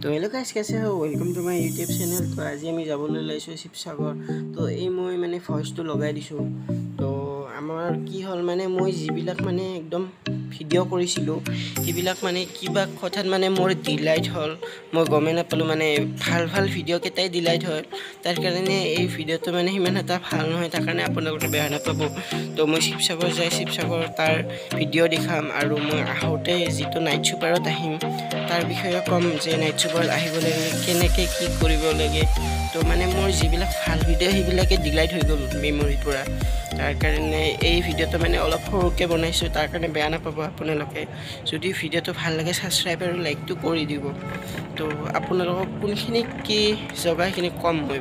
तो hello guys, कैसे हो? Welcome to my YouTube channel. तो आज আমি যাবলৈ ওলাইছোঁ শিৱসাগৰ। তো এই মই মানে ভইচটো লগাই দিছোঁ। তো আমাৰ কি হ'ল মানে মই যিবিলাক মানে একদম ভিডিঅ' কৰিছিলোঁ সেইবিলাক মানে কিবা কথাত মানে মোৰ ডিলাইট হ'ল। মই গমেই নাপালোঁ, মানে ভাল ভিডিঅ' কেইটাই ডিলাইট হয়। তাৰ কাৰণে এই ভিডিঅ'টো মানে সিমান এটা ভাল নহয়, তাৰ কাৰণে আপোনালোকে বেয়া নাপাব। তো মই শিৱসাগৰ যাই শিৱসাগৰ তাৰ ভিডিঅ' দেখাম, আৰু মই আহোঁতে যিটো নাইট ছুপাৰত আহিম তাৰ বিষয়ে ক'ম যে নাইট ছুপাৰত আহিব লাগে কেনেকৈ কি কৰিব লাগে। তো মানে মোৰ যিবিলাক ভাল ভিডিঅ' সেইবিলাকে ডিলাইট হৈ গ'ল মেমৰিৰ পৰা। তাৰ কাৰণে এই ভিডিঅ'টো মানে অলপ সৰুকৈ বনাইছোঁ, তাৰ কাৰণে বেয়া নাপাব আপোনালোকে। যদি ভিডিঅ'টো ভাল লাগে ছাবস্ক্ৰাইব আৰু লাইকটো কৰি দিব। তো আপোনালোকক কোনখিনি কি জগা সেইখিনি কম মই।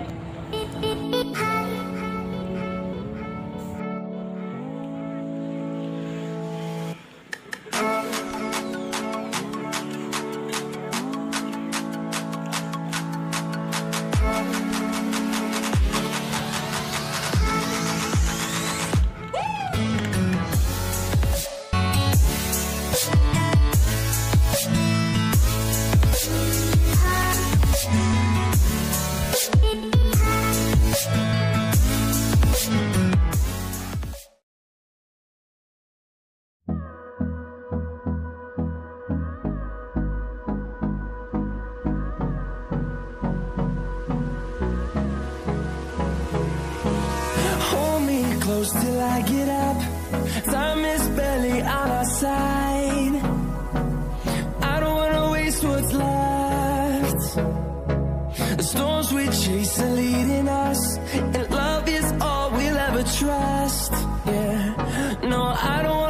Close till I get up. Time is barely on our side. I don't wanna waste what's left. The storms we chase are leading us, and love is all we'll ever trust. Yeah, no, I don't